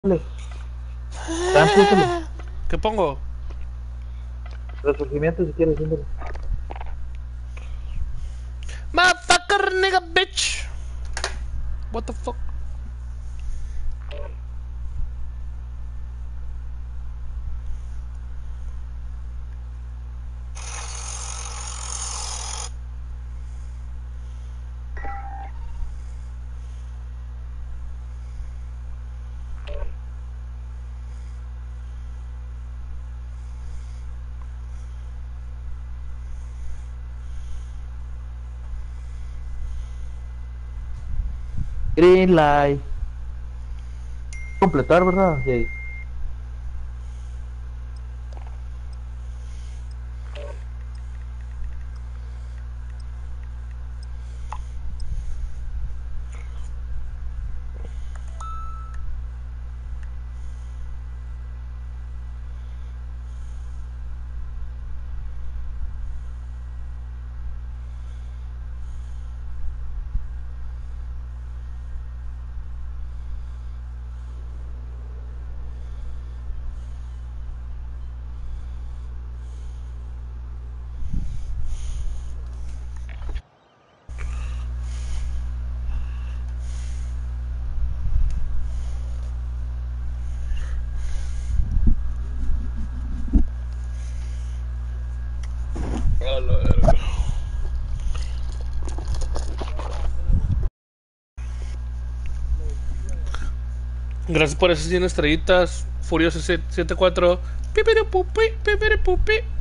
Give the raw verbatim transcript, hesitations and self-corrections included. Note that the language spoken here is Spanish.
Trámpuselo. ¿Qué pongo? Resurgimiento si quieres, síndalo. Motherfucker, nigga, bitch. What the fuck? Green light. Completar, ¿verdad? Sí. A la verga. Gracias por esas cien estrellitas. Furioso setenta y cuatro. Pipiri pupi, pipiri pupi.